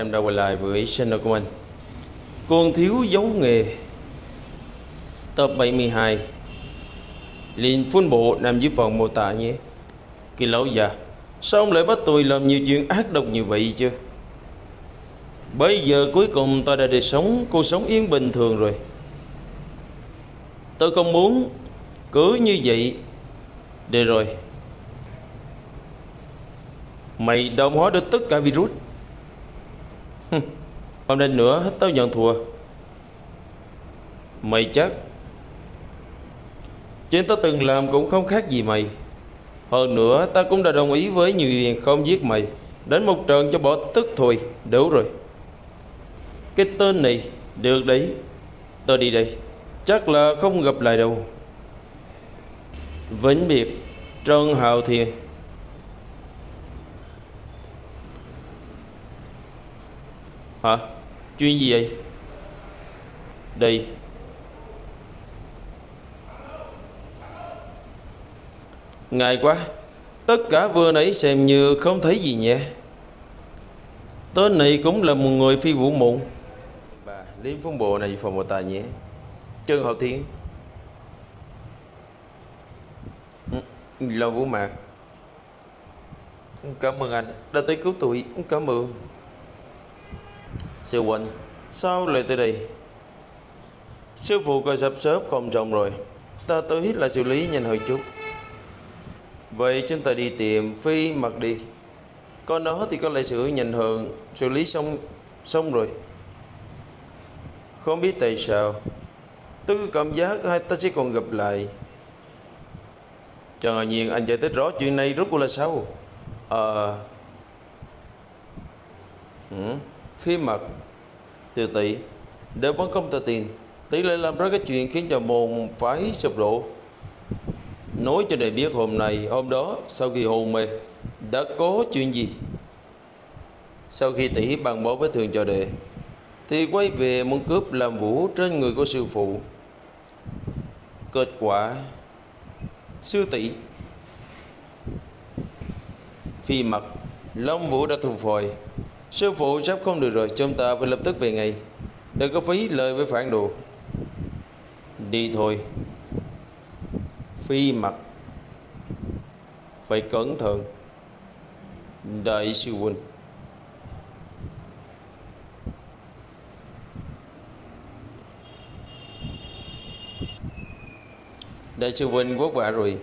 em đã quay lại với channel của mình. Con thiếu dấu nghề tập 72. Liền phun bộ nằm dưới phần mô tả nhé. Kỳ lão già, sao ông lại bắt tôi làm nhiều chuyện ác độc như vậy chứ? Bây giờ cuối cùng tôi đã được sống cuộc sống yên bình thường rồi. Tôi không muốn cứ như vậy. Được rồi, mày đồng hóa được tất cả virus. Không nên nữa, hết tao nhận thua. Mày chắc chuyện tao từng làm cũng không khác gì mày. Hơn nữa ta cũng đã đồng ý với Như Huyền không giết mày, đánh một trận cho bỏ tức thôi. Đủ rồi. Cái tên này, được đấy. Tôi đi đây, chắc là không gặp lại đâu. Vĩnh biệt, Trần Hạo Thiên. Hả? Chuyện gì vậy? Đây. Ngại quá, tất cả vừa nãy xem như không thấy gì nhé. Tên này cũng là một người phi vũ mộng. Bà Liên Phong Bộ này phòng một tài nhé. Trần Hạo Thiên. Lâu Vũ Mạc. Cảm ơn anh đã tới cứu tôi. Cảm ơn. Sư huynh, sao lại tới đây? Sư phụ coi sắp xếp không xong rồi, ta tới là xử lý nhanh hơn chút. Vậy chúng ta đi tìm Phi Mặc đi. Con đó thì có lẽ xử nhanh hơn. Xử lý xong rồi. Không biết tại sao tôi cảm giác hai ta sẽ còn gặp lại. Chẳng nhiên anh giải thích rõ chuyện này rốt cuộc là sao? Phi Mặc Từ tỷ đều vẫn không tự tin. Tỷ lại làm ra cái chuyện khiến cho môn phái sụp đổ. Nói cho đệ biết hôm đó sau khi hôn mê đã có chuyện gì. Sau khi tỷ bàn bó với thường cho đệ thì quay về muốn cướp làm vũ trên người của sư phụ. Kết quả sư tỷ Phi Mặc Long Vũ đã thu hồi. Sư phụ sắp không được rồi, chúng ta phải lập tức về ngay. Đừng có phí lời với phản đồ. Đi thôi. Phi Mặc phải cẩn thận. Đại sư huynh. Đại sư huynh vất vả rồi.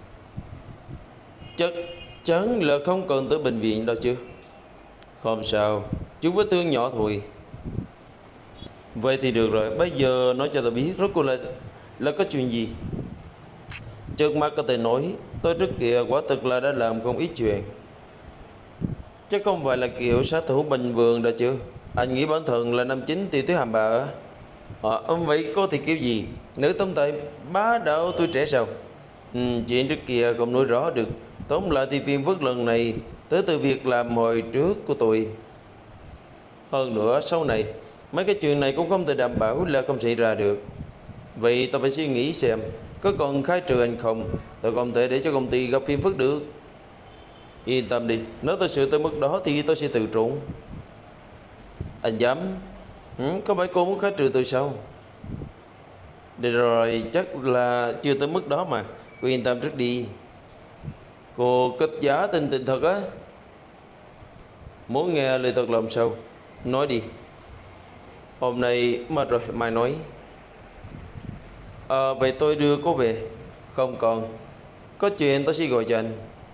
Chắc chắn là không cần tới bệnh viện đâu chứ? Không sao, chú vết thương nhỏ thôi. Vậy thì được rồi, bây giờ nói cho tôi biết rốt cuộc là có chuyện gì. Trước mắt có thể nói tôi trước kia quả thực là đã làm không ít chuyện. Chắc không phải là kiểu sát thủ bình thường đâu chứ? Anh nghĩ bản thân là năm chính tiêu thứ hàm bà á? Vậy có thì kiểu gì? Nữ tông tài bá đạo tôi trẻ sao? Chuyện trước kia không nói rõ được. Tóm lại thì phiên phức lần này tới từ việc làm hồi trước của tôi. Hơn nữa sau này mấy cái chuyện này cũng không thể đảm bảo là không xảy ra được. Vậy tôi phải suy nghĩ xem có còn khai trừ anh không. Tôi không thể để cho công ty gặp phiền phức được. Yên tâm đi, nếu tôi sự tới mức đó thì tôi sẽ từ trốn. Anh dám? Có phải cô muốn khai trừ tôi sao? Được rồi, chắc là chưa tới mức đó mà. Cô yên tâm trước đi. Cô kết giá tình thật á? Muốn nghe lời thật lòng sao? Nói đi. Hôm nay mệt rồi, mai nói. Vậy tôi đưa cô về. Không còn. Có chuyện tôi sẽ gọi cho anh.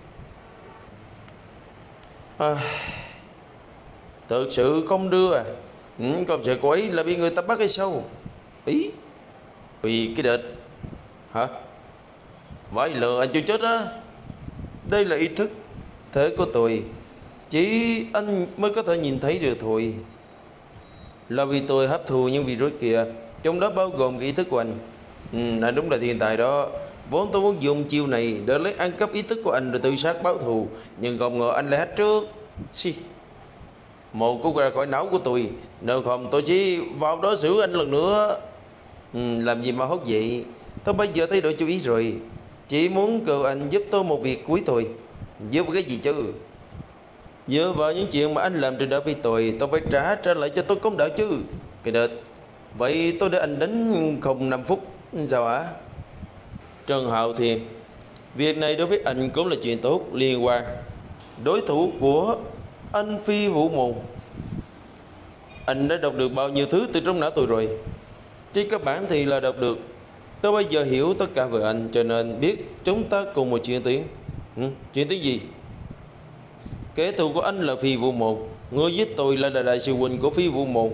Thực sự không đưa à? Không sợ cô ấy là bị người ta bắt hay sao? Ý? Vì cái đệt. Hả? Vãi lừa anh chưa chết á. Đây là ý thức thể của tôi, chỉ anh mới có thể nhìn thấy được thôi. Là vì tôi hấp thụ những virus kia, trong đó bao gồm cái ý thức của anh. Anh đúng là thiên tài đó. Vốn tôi muốn dùng chiêu này để lấy ăn cắp ý thức của anh rồi tự sát báo thù, nhưng không ngờ anh lại hết trước. Một cú ra khỏi não của tôi, nếu không tôi chỉ vào đó xử anh lần nữa. Làm gì mà hốt vậy? Tôi bây giờ thay đổi chú ý rồi. Chỉ muốn cầu anh giúp tôi một việc cuối thôi. Giúp cái gì chứ? Dựa vào những chuyện mà anh làm trên đã vi tội, tôi phải trả lại cho tôi công đạo chứ. Cái đợt vậy tôi để anh đánh không 5 phút sao hả? Trần Hạo Thiên: việc này đối với anh cũng là chuyện tốt liên quan. Đối thủ của anh Phi Vũ Môn. Anh đã đọc được bao nhiêu thứ từ trong não tôi rồi. Trên cơ bản thì là đọc được. Tôi bây giờ hiểu tất cả về anh, cho nên biết chúng ta cùng một chuyện tiếng. Chuyện tiếng gì? Kẻ thù của anh là Phi Vũ Môn. Người giết tôi là đại sư huynh của Phi Vũ Môn.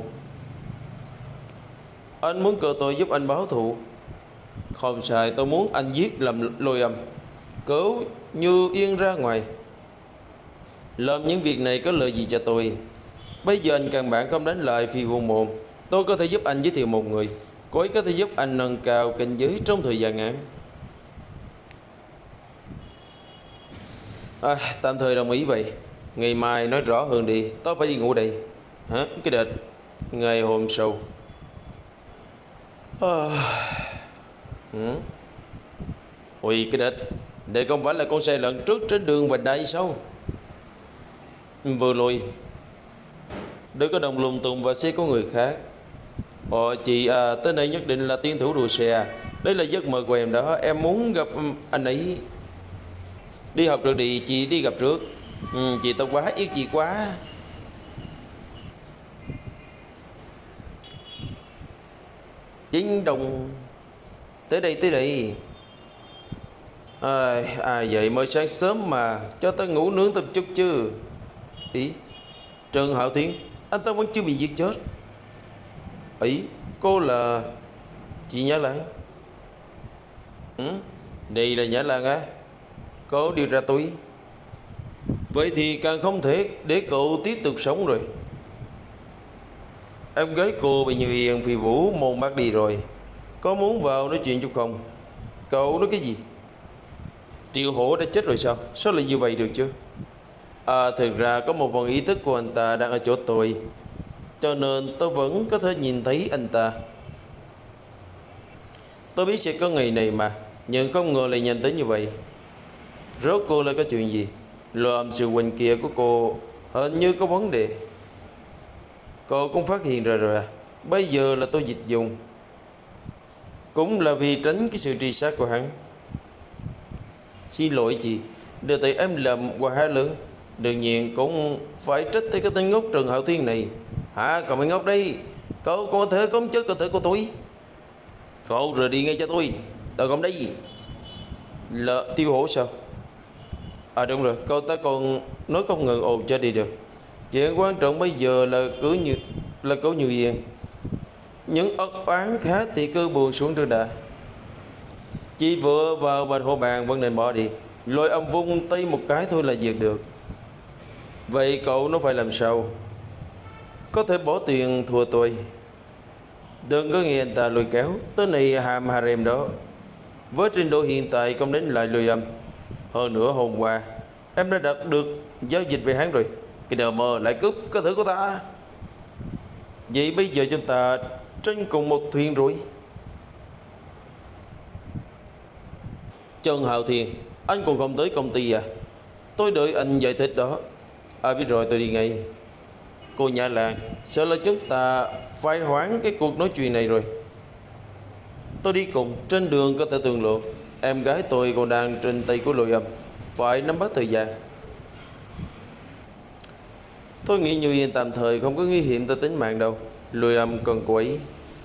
Anh muốn cờ tôi giúp anh báo thù. Không sai, tôi muốn anh giết làm Lôi Âm, cứu Như Yên ra ngoài. Làm những việc này có lợi gì cho tôi? Bây giờ anh căn bản không đánh lại Phi Vũ Môn. Tôi có thể giúp anh giới thiệu một người, cô ấy có thể giúp anh nâng cao cảnh giới trong thời gian ngắn. Tạm thời đồng ý vậy. Ngày mai nói rõ hơn đi, tôi phải đi ngủ đây. Hả? Cái đợt ngày hôm sau. Ôi cái đợt, đây không phải là con xe lần trước trên đường vành đai sao? Vừa lùi, đừng có đồng lùng tùng và xe của người khác. Chị tới đây nhất định là tiên thủ đua xe. Đây là giấc mơ của em đó. Em muốn gặp anh ấy. Đi học được đi, chị đi gặp trước. Chị tao quá, yêu chị quá. Dính đồng. Tới đây. Vậy mới sáng sớm mà, cho ta ngủ nướng tập chút chứ. Ý, Trần Hạo Thiên, anh ta vẫn chưa bị giết chết. Ý, cô là chị Nhã Lan. Đây là Nhã Lan á? Cô điều tra tôi. Vậy thì càng không thể để cậu tiếp tục sống rồi. Em gái cô bị Như Yên Phi Vũ Môn bắt đi rồi. Có muốn vào nói chuyện chút không? Cậu nói cái gì? Tiểu Hổ đã chết rồi sao? Sao lại như vậy được chứ? Thực ra có một phần ý thức của anh ta đang ở chỗ tôi, cho nên tôi vẫn có thể nhìn thấy anh ta. Tôi biết sẽ có ngày này mà, nhưng không ngờ lại nhanh tới như vậy. Rốt cô là có chuyện gì? Làm sự huynh kia của cô hình như có vấn đề. Cô cũng phát hiện ra rồi à? Bây giờ là tôi dịch dùng, cũng là vì tránh cái sự truy sát của hắn. Xin lỗi chị, đưa tay em làm qua há lớn. Đương nhiên cũng phải trách tới cái tên ngốc Trần Hạo Thiên này. Hả, cậu mày ngốc đây? Cậu có thể khống chế cơ thể của tôi. Cậu rời đi ngay cho tôi. Tao không đấy. Là Tiêu Hổ sao? Đúng rồi, cậu ta còn nói không ngừng ồn cho đi được. Chuyện quan trọng bây giờ là cứu Như Yên. Những ân oán khác thì cứ buồn xuống trước đã. Chỉ vừa vào Bạch Hồ Bàn vẫn nên bỏ đi. Lôi Âm vung tay một cái thôi là diệt được. Vậy cậu nó phải làm sao? Có thể bỏ tiền thua tôi. Đừng có nghe anh ta lôi kéo. Tới này hàm harem đó. Với trình độ hiện tại không đến lại Lôi Âm. Hơn nữa hôm qua em đã đạt được giao dịch về hắn rồi. Cái đờ mơ lại cướp cơ thể của ta. Vậy bây giờ chúng ta trên cùng một thuyền rồi. Trần Hạo Thiên, anh còn không tới công ty à? Tôi đợi anh giải thích đó. Biết rồi, tôi đi ngay. Cô Nhã Lan, sợ là chúng ta phải hoãn cái cuộc nói chuyện này rồi. Tôi đi cùng, trên đường có thể thương lượng. Em gái tôi còn đang trên tay của Lôi Âm, phải nắm bắt thời gian. Tôi nghĩ Như Yên tạm thời không có nguy hiểm tới tính mạng đâu. Lôi Âm cần cô ấy.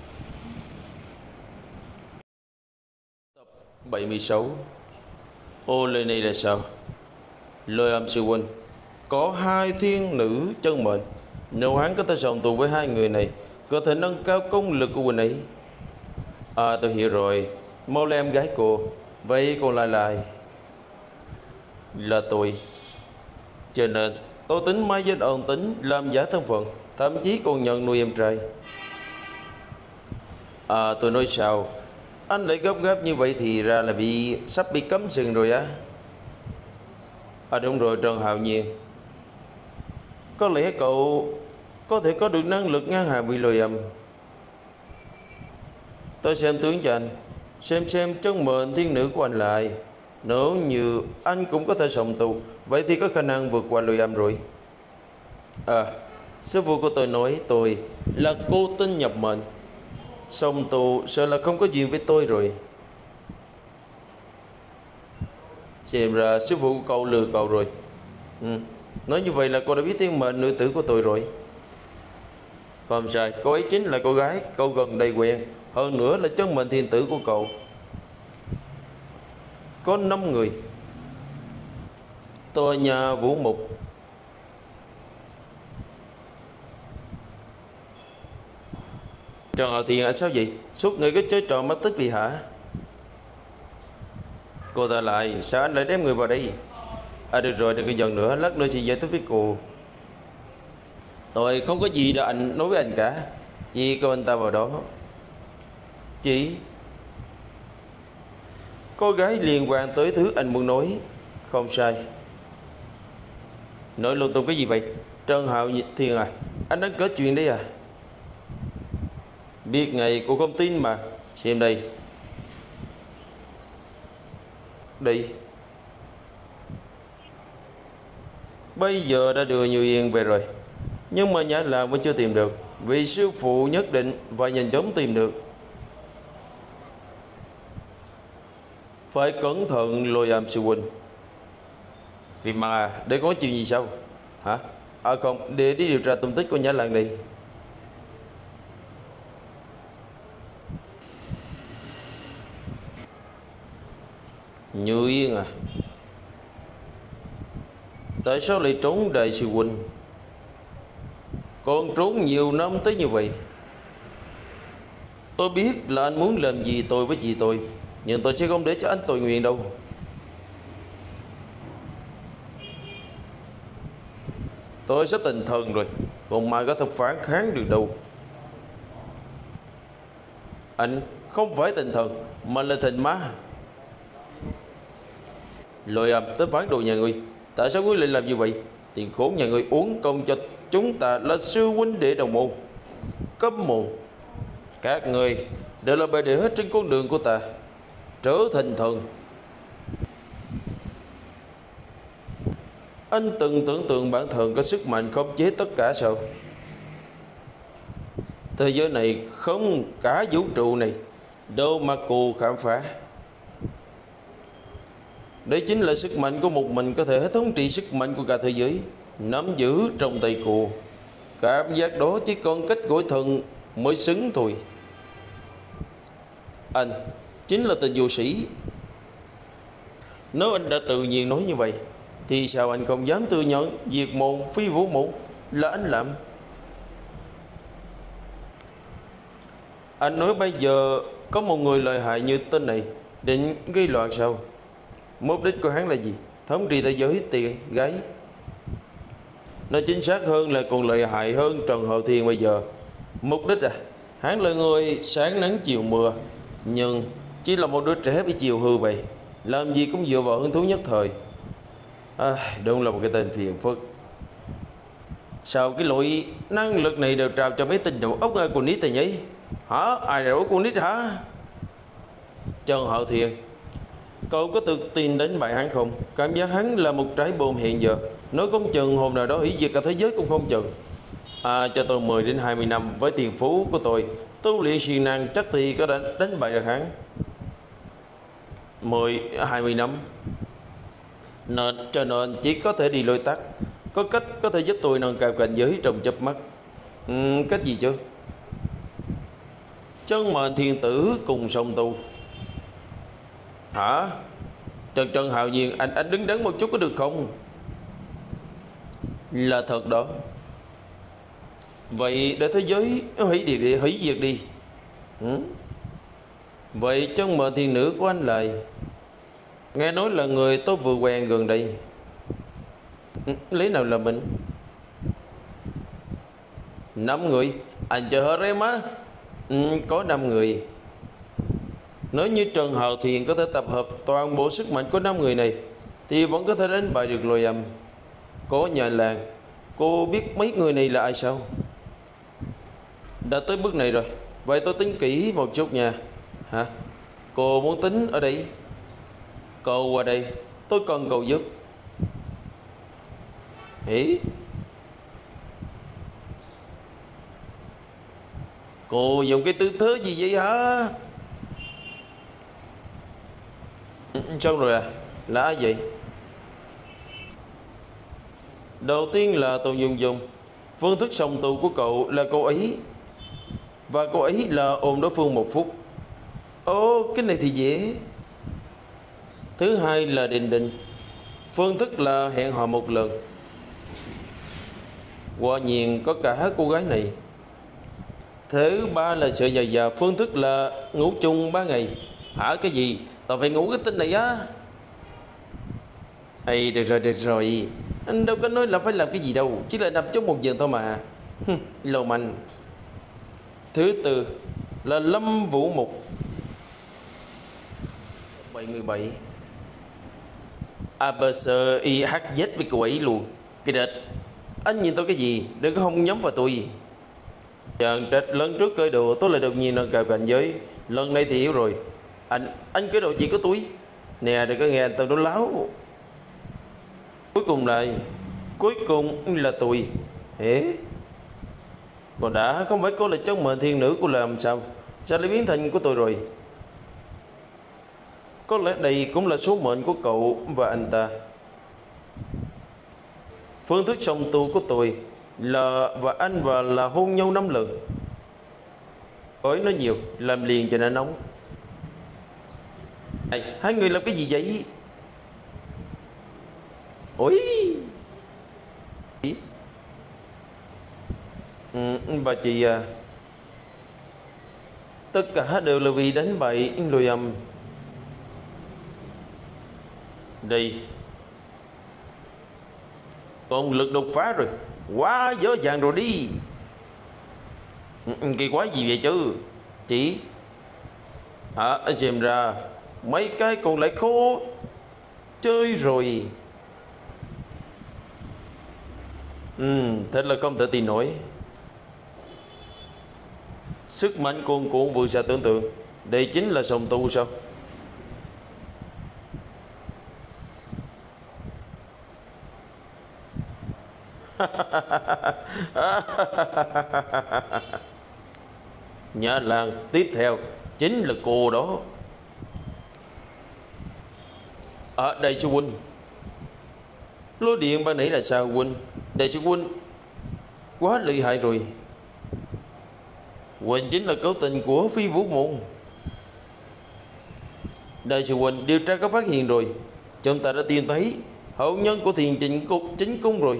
Tập 76. Lời này là sao? Lôi Âm sư huynh, có 2 thiên nữ chân mệnh. Nếu hắn có thể sống tù với 2 người này, có thể nâng cao công lực của huynh ấy. Tôi hiểu rồi. Mau là em gái cô. Vậy còn lại là tôi. Cho nên tôi tính mai danh ẩn tính, làm giả thân phận, thậm chí còn nhận nuôi em trai. Tôi nói sao? Anh lại gấp gáp như vậy thì ra là sắp bị cấm sừng rồi á. Đúng rồi Trần Hạo Nhiên, có lẽ cậu có thể có được năng lực ngang hàng với Lôi Âm. Tôi xem tướng cho anh, xem chân mệnh thiên nữ của anh lại. Nếu như anh cũng có thể sống tù, vậy thì có khả năng vượt qua Lôi Âm rồi. À, sư phụ của tôi nói tôi là cô tinh nhập mệnh. Xong tù sợ là không có duyên với tôi rồi. Xem ra sư phụ của cậu lừa cậu rồi. Nói như vậy là cô đã biết thiên mệnh nữ tử của tôi rồi. Không sai, cô ấy chính là cô gái cậu gần đây quen. Hơn nữa là chân mệnh thiên tử của cậu. Có 5 người. Tòa nhà Vũ Mục. Trần Hạo Thiền anh sao vậy? Suốt ngày cứ chơi trò mất tích vì hả? Cô ta lại, sao anh lại đem người vào đây? À được rồi, đừng có giận nữa, lát nữa chị giải thích với cô. Tôi không có gì đâu anh nói với anh cả. Chị kêu anh ta vào đó. Chị? Cô gái liên quan tới thứ anh muốn nói. Không sai. Nói lung tung cái gì vậy? Trần Hạo Thiền à, anh đang kể chuyện đấy à? Biết ngày cô không tin mà. Xem đây. Đây. Bây giờ đã đưa Như Yên về rồi. Nhưng mà Nhã Lan vẫn chưa tìm được. Vì sư phụ nhất định phải nhanh chóng tìm được. Phải cẩn thận Lôi Am sư huynh. Vì mà để có chuyện gì sao? Hả? À không, để đi điều tra tung tích của Nhã Lan đi. Như Yên à? Tại sao lại trốn đại sư huynh? Còn trốn nhiều năm tới như vậy. Tôi biết là anh muốn làm gì tôi với chị tôi, nhưng tôi sẽ không để cho anh tội nguyện đâu. Tôi sắp thành thần rồi, còn mà có thể phản kháng được đâu. Anh không phải thành thần, mà là thành ma. Lôi Âm tới phán đồ nhà ngươi. Tại sao ngươi lại làm như vậy? Tiền khốn nhà ngươi uống công cho chúng ta là sư huynh đệ đồng môn. Cấm mồm. Các người đều là bề đệ hết trên con đường của ta. Trở thành thần. Anh từng tưởng tượng bản thân có sức mạnh khống chế tất cả sao? Thế giới này không, cả vũ trụ này đâu mà cô khám phá. Đấy chính là sức mạnh của một mình có thể thống trị sức mạnh của cả thế giới, nắm giữ trong tay cô. Cảm giác đó chỉ còn cách gọi thần mới xứng thôi. Anh chính là tên vô sĩ. Nếu anh đã tự nhiên nói như vậy, thì sao anh không dám thừa nhận diệt môn phi vũ môn là anh làm? Anh nói bây giờ có một người lợi hại như tên này định gây loạn sao? Mục đích của hắn là gì? Thống trị thế giới, tiền, gái. Nói chính xác hơn là còn lợi hại hơn Trần Hạo Thiên bây giờ. Mục đích à? Hắn là người sáng nắng chiều mưa, nhưng chỉ là một đứa trẻ bị chiều hư vậy. Làm gì cũng dựa vào hứng thú nhất thời. Đúng là một cái tên phiền phức. Sao cái loại năng lực này đều trao cho mấy tên đầu ốc con nít này nhỉ? Hả? Ai đầu ốc con nít hả? Trần Hạo Thiên, cậu có tự tin đến bài hắn không? Cảm giác hắn là một trái bom hiện giờ. Nói không chừng hôm nào đó hủy diệt cả thế giới cũng không chừng. Cho tôi 10 đến 20 năm với tiền phú của tôi, tu luyện siêng năng chắc thì có đánh bại được hắn. 10-20 năm. Cho nên chỉ có thể đi lôi tắt. Có cách có thể giúp tôi nâng cao cảnh giới trong chớp mắt. Cách gì chứ? Chân mệnh thiên tử cùng song tu. Hả? Trần Hạo Nhiên, anh đứng đắn một chút có được không? Là thật đó. Vậy để thế giới hủy diệt đi. Vậy chân mệnh thiên nữ của anh lại nghe nói là người tôi vừa quen gần đây. Lý nào là mình? 5 người. Anh chờ hết em á. Có 5 người. Nếu như Trần Hạo Thiền có thể tập hợp toàn bộ sức mạnh của 5 người này, thì vẫn có thể đánh bại được Lôi Âm. Có Nhã Lan. Cô biết mấy người này là ai sao? Đã tới bước này rồi, vậy tôi tính kỹ một chút nha. Hả? Cô muốn tính ở đây? Cậu qua đây, tôi cần cậu giúp. Hỉ? Cô dùng cái tư thế gì vậy hả? Xong rồi à? Là ai vậy? Đầu tiên là Tôn Dung Dung. Phương thức song tu của cậu là cô ấy, và cô ấy là ôm đối phương 1 phút. Ồ, cái này thì dễ. Thứ hai là Đình Đình. Phương thức là hẹn hò 1 lần. Quả nhiên có cả cô gái này. Thứ ba là Sợ Già Già. Phương thức là ngủ chung 3 ngày. Hả, cái gì? Tao phải ngủ cái tin này á? Ê, được rồi. Anh đâu có nói là phải làm cái gì đâu, chỉ là nằm trong một giường thôi mà. Lầu mạnh. Thứ tư là Lâm Vũ Mục. 7 người 7. ABCIHZ với cô ấy luôn. Cái đệt, anh nhìn tôi cái gì? Đừng có không nhắm vào tôi. Chàng trách lần trước cởi đồ tôi lại đột nhiên nâng cao cảnh giới. Lần này thì hiểu rồi. Anh cởi đồ chỉ có túi. Nè, đừng có nghe anh tao nói láo. Cuối cùng là tôi. Hế? Còn đã không phải cô là trong mệnh thiên nữ của làm sao? Sao lại biến thành của tôi rồi? Có lẽ đây cũng là số mệnh của cậu và anh ta. Phương thức song tu của tôi là và anh và là hôn nhau 5 lần. Ôi nói nhiều, làm liền cho nó nóng. Hai người làm cái gì vậy? Ôi, bà chị à, tất cả đều là vì đánh bại lôi âm. Đây, còn lực đột phá rồi, quá dở dàng rồi đi. Kỳ quái gì vậy chứ? Chị xem ra mấy cái còn lại khó chơi rồi. Thế là không thể tin nổi. Sức mạnh cuồn cuộn vượt xa tưởng tượng. Đây chính là song tu sao? Nhã Lan tiếp theo chính là cô đó. Đại sư huynh, lối điện ban nãy là sao huynh? Đại sư huynh quá lợi hại rồi. Huynh chính là cấu tình của Phi Vũ Môn. Đại sư huynh, điều tra có phát hiện rồi. Chúng ta đã tìm thấy hậu nhân của Thiền Chính Cung rồi.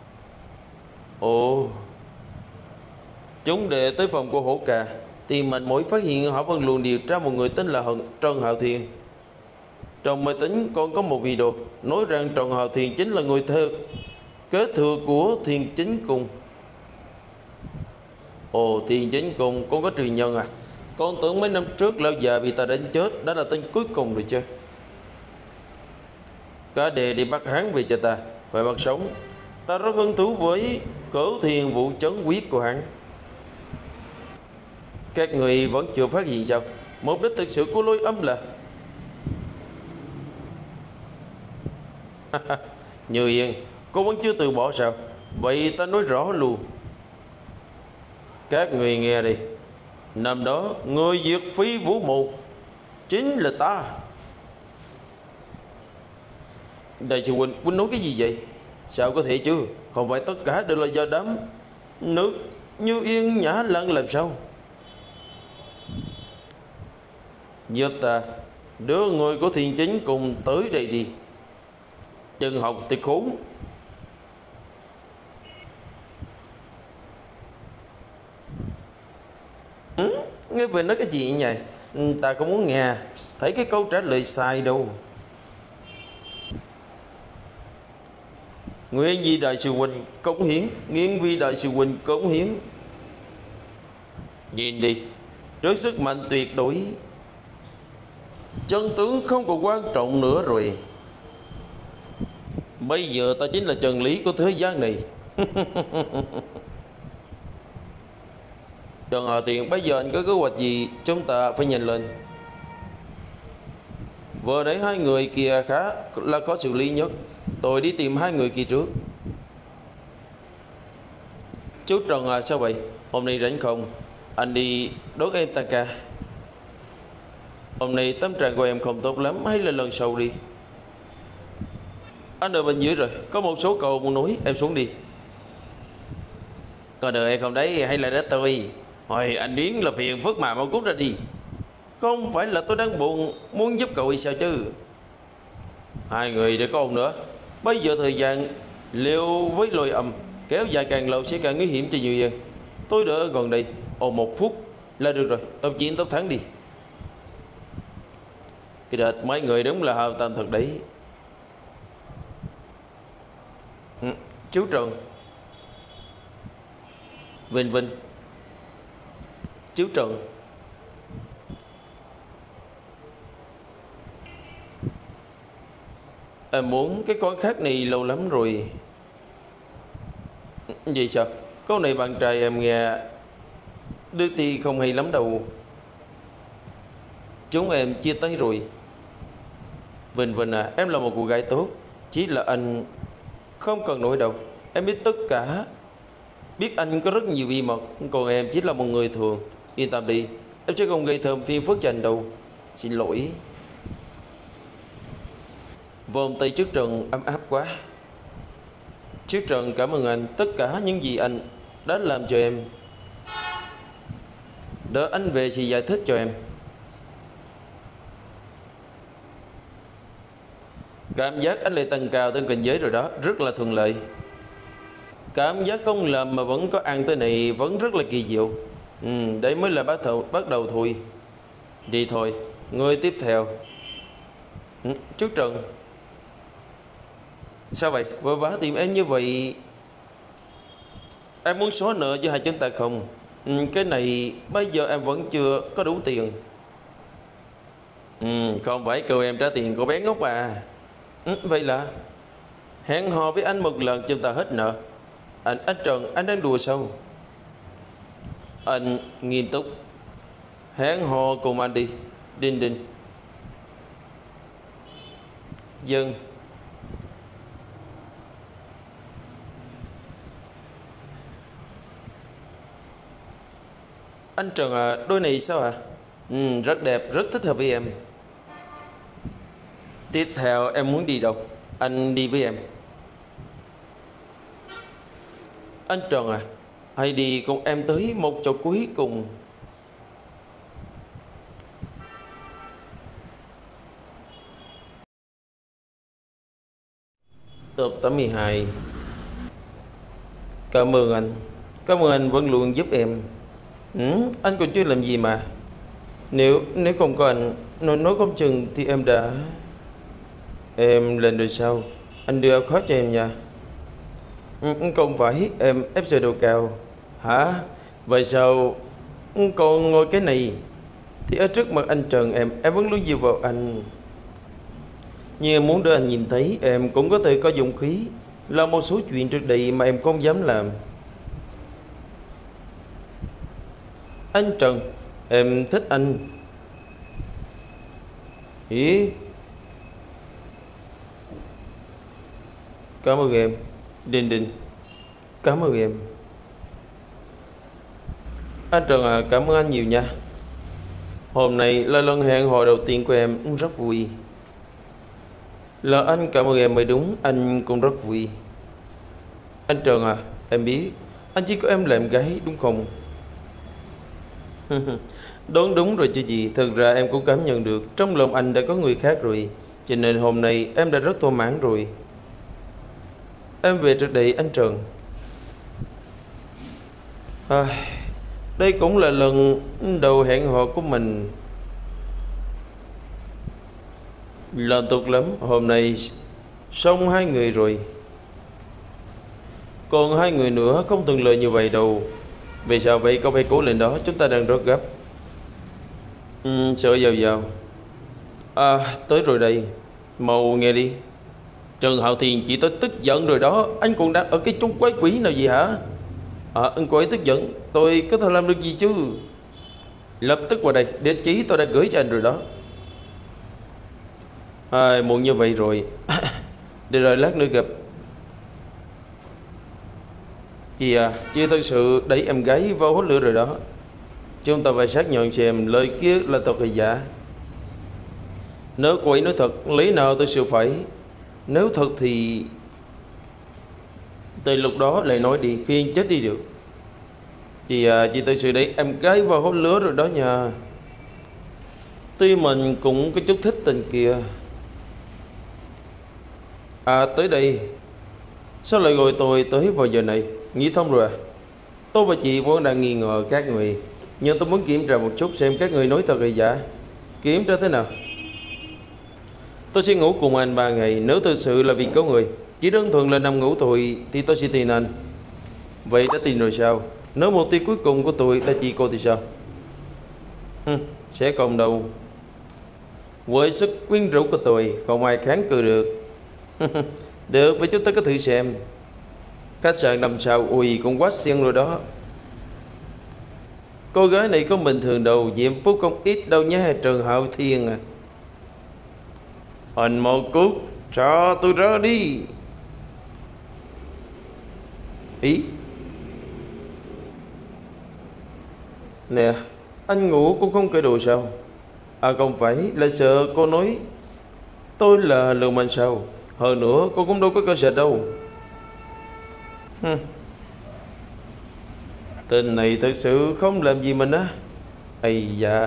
Ồ, chúng đệ tới phòng của Hổ Cà tìm mệnh mối, phát hiện họ vẫn luôn điều tra một người tên là Trần Hạo Thiên. Trong máy tính còn có một video nói rằng Trần Hạo Thiên chính là người kế thừa của Thiền Chính Cung. Ồ, Thiền Chính Cung con có truyền nhân à? Con tưởng mấy năm trước lão già bị ta đánh chết đã là tên cuối cùng rồi chứ. Cả đề đi bắt hắn về cho ta, phải bắt sống. Ta rất hứng thú với cửu thiền vụ chấn quyết của hắn. Các người vẫn chưa phát hiện sao? Mục đích thực sự của lôi âm là Như Yên, cô vẫn chưa từ bỏ sao? Vậy ta nói rõ luôn. Các người nghe đi. Năm đó người diệt Phi Vũ Môn chính là ta. Đại sư huynh nói cái gì vậy? Sao có thể chứ? Không phải tất cả đều là do đám nữ Như Yên, Nhã Lan làm sao? Giúp ta đưa người của Thiền Chính cùng tới đây đi. Đừng học thì khốn. Nghe về nói cái gì nhỉ? Ta không muốn nghe thấy cái câu trả lời sai đâu. Nguyện vì đại sư huynh cống hiến, nghiêng vì đại sư huynh cống hiến. Nhìn đi, trước sức mạnh tuyệt đối, chân tướng không còn quan trọng nữa rồi. Bây giờ ta chính là chân lý của thế gian này. Trần Hạo Thiện, bây giờ anh có kế hoạch gì? Chúng ta phải nhanh lên. Vừa nãy hai người kia khá là khó xử lý nhất. Tôi đi tìm hai người kia trước. Chú Trần à, sao vậy? Hôm nay rảnh không? Anh đi đón em tan ca. Hôm nay tâm trạng của em không tốt lắm, hay là lần sau đi. Anh ở bên dưới rồi, có một số câu muốn nói, em xuống đi. Có đợi em không đấy, hay là đã tôi? Hồi anh Yến là phiền phức mà, mau cút ra đi. Không phải là tôi đang buồn, muốn giúp cậu hay sao chứ? Hai người để có ồn nữa. Bây giờ thời gian liều với lôi âm kéo dài càng lâu sẽ càng nguy hiểm cho nhiều dân. Tôi đỡ gần đây, ồn 1 phút là được rồi, tốc chiến tốc thắng đi. Cái đợt mấy người đúng là hào tâm thật đấy. Chú Trần. Vinh Vinh. Chú Trần. Em muốn cái con khác này lâu lắm rồi. Gì sao? Câu này bạn trai em nghe đứa ti không hay lắm đâu. Chúng em chia tay rồi. Vinh Vinh à, em là một cô gái tốt. Chỉ là anh không cần nổi đâu. Em biết tất cả. Biết anh có rất nhiều bí mật. Còn em chỉ là một người thường. Yên tâm đi, em sẽ không gây thêm phiền phức cho anh đâu. Xin lỗi. Vòng tay trước Trần ấm áp quá. Trước Trần cảm ơn anh tất cả những gì anh đã làm cho em. Đợi anh về thì giải thích cho em. Cảm giác anh lại tăng cao tên cảnh giới rồi đó, rất là thuận lợi. Cảm giác không làm mà vẫn có ăn tới này vẫn rất là kỳ diệu. Đấy mới là bắt đầu thôi. Đi thôi, người tiếp theo. Trước Trần. Sao vậy? Vội vã tìm em như vậy. Em muốn xóa nợ với hai chúng ta không? Cái này bây giờ em vẫn chưa có đủ tiền. Không phải kêu em trả tiền cô bé ngốc à. Vậy là hẹn hò với anh một lần chúng ta hết nợ. Anh Trần, anh đang đùa sao? Anh nghiêm túc. Hẹn hò cùng anh đi. Đinh Đinh. Dân. Anh Trần à, đôi này sao à? Rất đẹp, rất thích hợp với em. Tiếp theo em muốn đi đâu? Anh đi với em. Anh Trần à, hãy đi cùng em tới một chỗ cuối cùng. Tập 82. Cảm ơn anh. Cảm ơn anh vẫn luôn giúp em. Anh còn chưa làm gì mà. Nếu không có anh, nói không chừng thì em đã... Em lên rồi sao? Anh đưa áo khoác cho em nha. Không phải em ép xe độ cao. Hả? Vậy sao còn ngồi cái này? Thì ở trước mặt anh Trần em vẫn luôn dựa vào anh. Nhưng em muốn để anh nhìn thấy em cũng có thể có dũng khí làm một số chuyện trước đây mà em không dám làm. Anh Trần, em thích anh. Ý? Cảm ơn em. Đinh Đinh. Cảm ơn em. Anh Trần à, cảm ơn anh nhiều nha. Hôm nay là lần hẹn hò đầu tiên của em, rất vui. Là anh cảm ơn em mới đúng, anh cũng rất vui. Anh Trần à, em biết anh chỉ có em là em gái đúng không? Đoán đúng rồi chứ gì. Thực ra em cũng cảm nhận được trong lòng anh đã có người khác rồi. Cho nên hôm nay em đã rất thỏa mãn rồi. Em về trước đây anh Trần. Đây cũng là lần đầu hẹn hò của mình. Lần tốt lắm. Hôm nay xong 2 người rồi. Còn 2 người nữa không từng lời như vậy đâu. Vì sao vậy? Có phải cố lên đó, chúng ta đang rất gấp. Sợ vào. Tới rồi đây. Mau nghe đi. Trần Hạo Thiền chỉ tới tức giận rồi đó. Anh còn đang ở cái chung quái quỷ nào gì hả? Anh cô ấy tức giận, tôi có thể làm được gì chứ? Lập tức qua đây, địa chỉ tôi đã gửi cho anh rồi đó. Muộn như vậy rồi. Để rồi lát nữa gặp. Chị à, chị thật sự đẩy em gái vào hố lửa rồi đó. Chúng ta phải xác nhận xem lời kia là thật hay giả. Nếu cô ấy nói thật, lý nào tôi sẽ phải? Nếu thật thì từ lúc đó lại nói đi, phiền chết đi được. Chị tự sự đấy, em gái vào hố lửa rồi đó nha. Tuy mình cũng có chút thích tình kìa. Tới đây. Sao lại gọi tôi tới vào giờ này? Nghĩ thông rồi à? Tôi và chị vẫn đang nghi ngờ các người, nhưng tôi muốn kiểm tra một chút xem các người nói thật hay giả. Kiểm tra thế nào? Tôi sẽ ngủ cùng anh 3 ngày. Nếu thực sự là vì có người, chỉ đơn thuần là nằm ngủ thôi, thì tôi sẽ tin anh. Vậy đã tin rồi sao? Nếu mục tiêu cuối cùng của tôi là chị cô thì sao? Sẽ không đâu. Với sức quyến rũ của tôi, không ai kháng cự được. Được, vậy chúng ta có thử xem. Khách sạn 5 sao, ui cũng quá xuyên rồi đó. Cô gái này không bình thường đâu, diễm phúc không ít đâu nhé, Trần Hạo Thiên à. Anh một cút, cho tôi ra đi. Ý. Nè, anh ngủ cũng không cởi đồ sao? Không phải, là sợ cô nói tôi là lưu manh sao? Hơn nữa, cô cũng đâu có cơ sở đâu. Tên này thật sự không làm gì mình á. Ây da.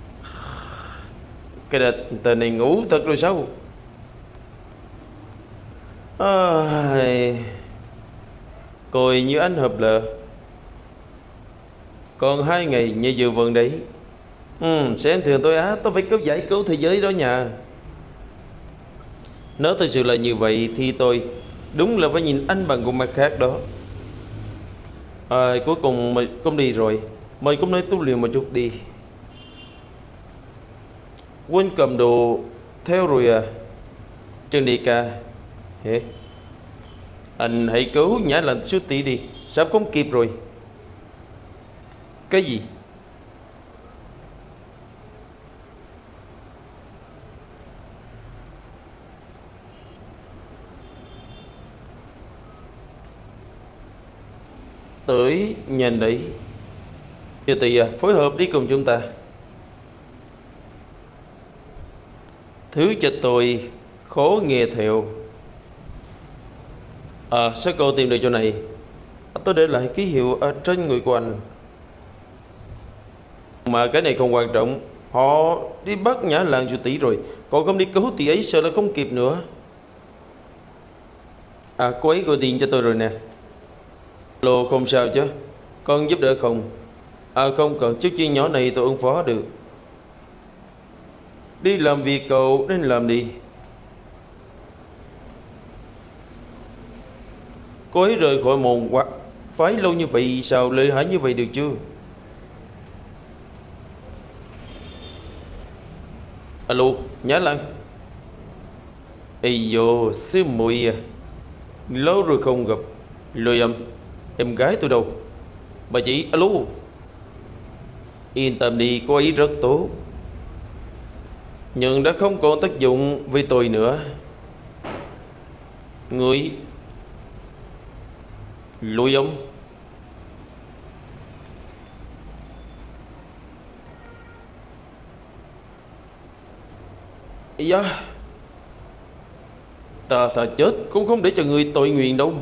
Cái địch tên này ngủ thật rồi sao? Coi như anh hợp lờ. Còn 2 ngày như dự vần đấy. Xem thường tôi á, tôi phải giải cứu thế giới đó nha. Nếu thật sự là như vậy thì tôi đúng là phải nhìn anh bằng con mắt khác đó. Cuối cùng mày cũng đi rồi. Mày cũng nói tu luyện một chút đi. Quên cầm đồ theo rồi à? Trần Địa Ca. Hề? Anh hãy cứu Nhã Lệnh sư tỷ đi, sắp không kịp rồi. Cái gì? Tới nhanh đấy. Sư tỷ à, phối hợp đi cùng chúng ta. Thứ cho tôi khó nghe theo. Sao cô tìm được chỗ này? Tôi để lại ký hiệu ở trên người của anh. Mà cái này không quan trọng. Họ đi bắt Nhã Lan sư tỷ rồi, còn không đi cứu tỷ ấy sợ là không kịp nữa. Cô ấy gọi điện cho tôi rồi nè. Lô, không sao chứ? Con giúp đỡ không? Không cần, chút chuyện nhỏ này tôi ứng phó được. Đi làm việc cậu nên làm đi. Cô ấy rời khỏi môn hoặc phái lâu như vậy, sao lợi hại như vậy được chưa? Alo, Nhã Lan. Ây dồ, sư muội à. Lâu rồi không gặp. Lôi âm, em gái tôi đâu? Bà chị, alo. Yên tâm đi, cô ấy rất tốt, nhưng đã không còn tác dụng với tôi nữa. Người lùi ông. Ý da, ta chết cũng không để cho người tội nguyện đâu.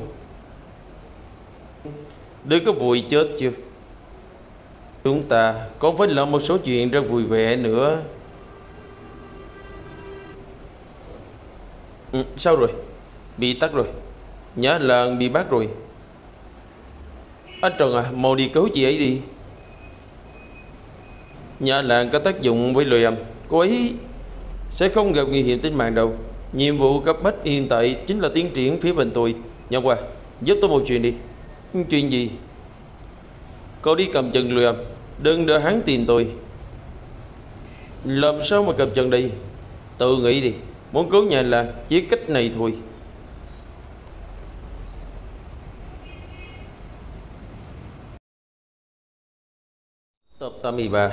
Đừng có vui chết chưa. Chúng ta còn phải làm một số chuyện rất vui vẻ nữa. Sao rồi? Bị tắt rồi. Nhã Lan bị bắt rồi. Anh Trần à, mau đi cứu chị ấy đi. Nhã Lan có tác dụng với lời âm, cô ấy sẽ không gặp nguy hiểm tính mạng đâu. Nhiệm vụ cấp bách hiện tại chính là tiến triển phía bên tôi. Nhân qua, giúp tôi một chuyện đi. Chuyện gì? Cậu đi cầm chân lời âm, đừng để hắn tìm tôi. Làm sao mà cầm chân đây? Tự nghĩ đi. Muốn cứu Nhã Lan chỉ cách này thôi. Tập 83.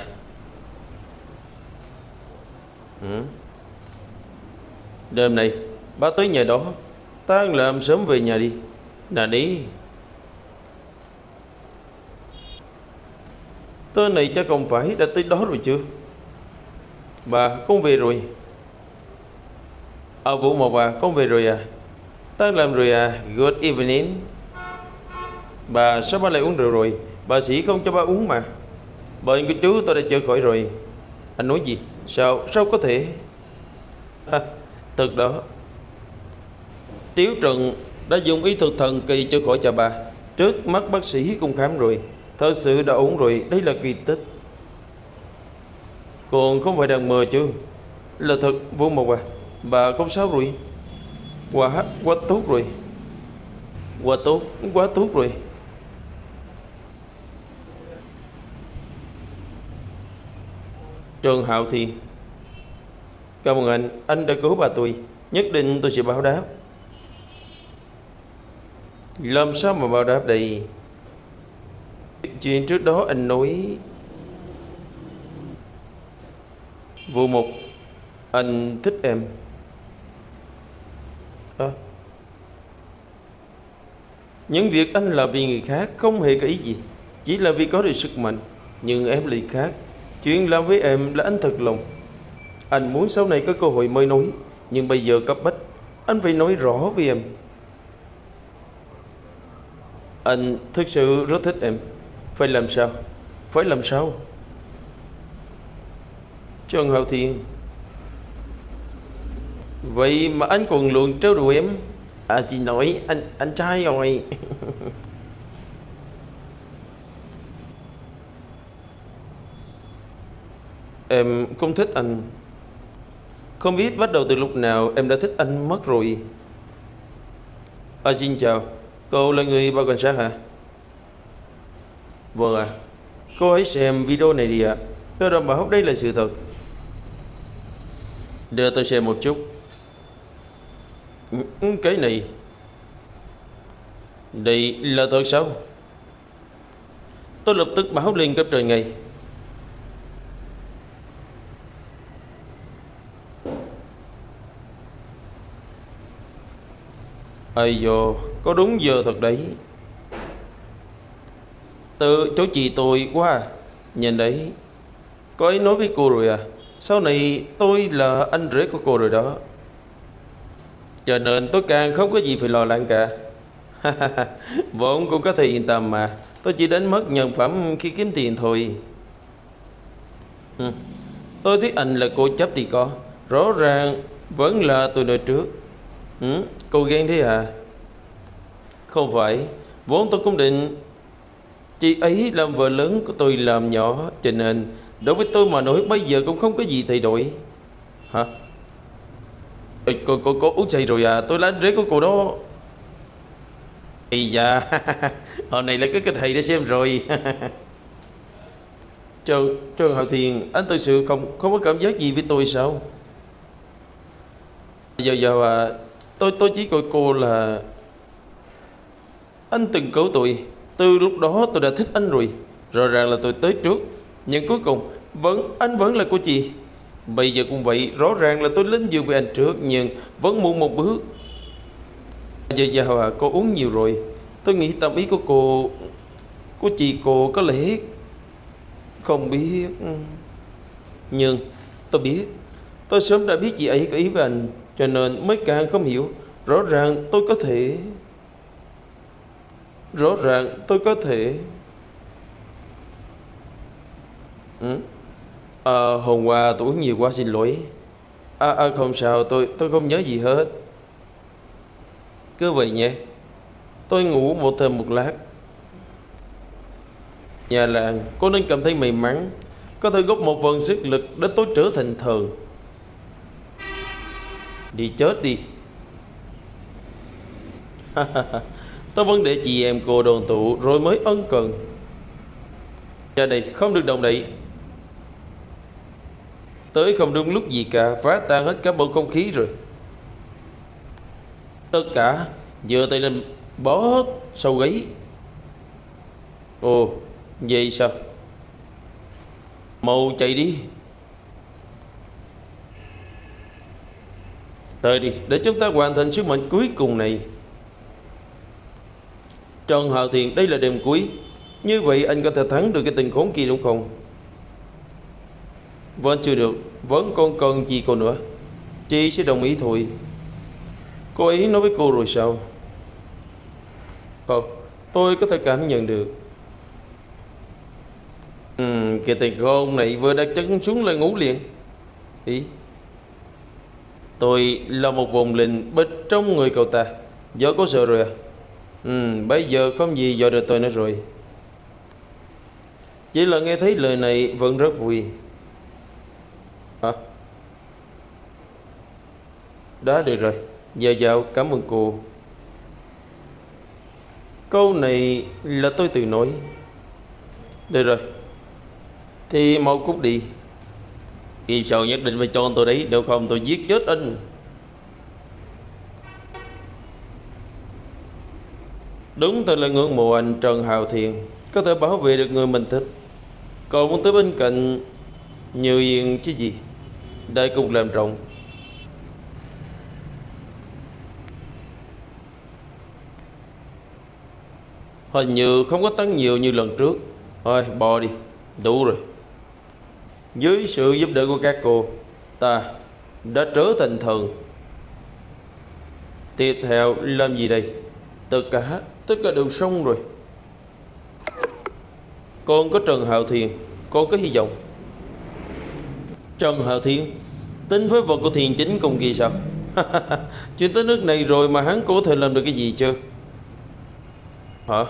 Đêm này ba tới nhà đó, ta làm sớm về nhà đi. Nà ní. Tới này chắc không phải đã tới đó rồi chứ. Bà, con về rồi. Vũ Mộc à, con về rồi à? Ta làm rồi à, good evening. Bà, sao bà lại uống rượu rồi? Bà sĩ không cho bà uống mà. Bệnh của chú tôi đã chữa khỏi rồi. Anh nói gì? Sao có thể? Thật đó. Tiếu Trần đã dùng ý thuật thần kỳ chữa khỏi cho bà. Trước mắt bác sĩ cũng khám rồi. Thật sự đã ổn rồi, đây là kỳ tích. Còn không phải đang mơ chứ? Là thật, Vũ Mộc à. Bà không sao rồi. Quá tốt rồi. Quá tốt rồi. Trần Hạo Thiên, cảm ơn anh đã cứu bà tôi. Nhất định tôi sẽ báo đáp. Làm sao mà báo đáp đây? Chuyện trước đó anh nói. Vũ Mộc, anh thích em. Những việc anh làm vì người khác không hề có ý gì, chỉ là vì có được sức mạnh. Nhưng em lại khác. Chuyện làm với em là anh thật lòng. Anh muốn sau này có cơ hội mới nói, nhưng bây giờ cấp bách, anh phải nói rõ với em. Anh thực sự rất thích em. Phải làm sao? Trần Hạo Thiên, vậy mà anh còn luôn trêu đùa em. Chị nói anh trai rồi. Em không thích anh. Không biết bắt đầu từ lúc nào em đã thích anh mất rồi. Xin chào. Cậu là người bao cảnh sát hả? Vâng ạ. Cô hãy xem video này đi ạ. Tôi đảm bảo đây là sự thật. Đưa tôi xem một chút. Cái này, đây là thật sao? Tôi lập tức báo lên cấp trên ngay. Ây dồ, có đúng giờ thật đấy. Từ chỗ chị tôi quá à. Nhìn đấy, có ấy nói với cô rồi à. Sau này tôi là anh rể của cô rồi đó. Cho nên tôi càng không có gì phải lo lắng cả. Vốn cũng có thể yên tâm mà. Tôi chỉ đánh mất nhân phẩm khi kiếm tiền thôi. Tôi thấy anh là cô chấp thì có. Rõ ràng vẫn là tôi nói trước. Cô ghen thế à? Không phải. Vốn tôi cũng định chị ấy làm vợ lớn của tôi làm nhỏ. Cho nên đối với tôi mà nói bây giờ cũng không có gì thay đổi. Hả? Cô uống say rồi à? Tôi là anh rể của cô đó. Ây da. Hôm nay là cái kịch hay để xem rồi. Trần Hạo Thiên, anh thực sự không có cảm giác gì với tôi sao? Giờ tôi chỉ coi cô là anh từng cứu tôi. Từ lúc đó tôi đã thích anh rồi. Rõ ràng là tôi tới trước, nhưng cuối cùng anh vẫn là của chị. Bây giờ cũng vậy. Rõ ràng là tôi lên giường với anh trước, nhưng vẫn muộn một bước. Giờ cô uống nhiều rồi. Tôi nghĩ tâm ý của chị cô có lẽ không biết. Nhưng tôi biết. Tôi sớm đã biết chị ấy có ý với anh, cho nên mới càng không hiểu. Rõ ràng tôi có thể hôm qua tôi uống nhiều quá, xin lỗi. Không sao, tôi không nhớ gì hết. Cứ vậy nhé. Tôi ngủ thêm một lát. Nhà làng, cô nên cảm thấy may mắn, có thể góp một phần sức lực để tôi trở thành thần. Đi chết đi. Tôi vẫn để chị em cô đoàn tụ rồi mới ân cần. Ra đây, không được động đậy. Tới không đúng lúc gì cả, phá tan hết cả bầu không khí rồi. Tất cả giơ tay lên bó sau gáy. Ồ, vậy sao? Mau chạy đi. Tới đi, để chúng ta hoàn thành sứ mệnh cuối cùng này. Trần Hạo Thiên, đây là đêm cuối. Như vậy anh có thể thắng được cái tình khốn kia đúng không? Vẫn chưa được. Vẫn còn cần chị cô nữa. Chị sẽ đồng ý thôi. Cô ấy nói với cô rồi sao? Không, tôi có thể cảm nhận được. Cái tên con này vừa đặt chân xuống là ngủ liền. Ý, tôi là một vùng linh bịch trong người cậu ta. Giờ có sợ rồi à? Bây giờ không gì dò được tôi nữa rồi. Chỉ là nghe thấy lời này vẫn rất vui. Hả? Đã được rồi. Giờ vào cảm ơn cô. Câu này là tôi tự nói. Được rồi, thì mau cút đi. Khi sau nhất định phải cho tôi đấy, nếu không tôi giết chết anh. Đúng thật là ngưỡng mộ anh Trần Hào Thiền, có thể bảo vệ được người mình thích. Cậu muốn tới bên cạnh Như Yên chứ gì. Đại cục làm trọng. Hình như không có tăng nhiều như lần trước. Thôi bỏ đi, đủ rồi. Dưới sự giúp đỡ của các cô, ta đã trở thành thần. Tiếp theo làm gì đây? Tất cả đều xong rồi. Còn có Trần Hạo Thiên, còn có hy vọng. Trần Hạo Thiên tính với vật của Thiền Chính công kia sao? Chuyện tới nước này rồi mà hắn có thể làm được cái gì chưa? Hả?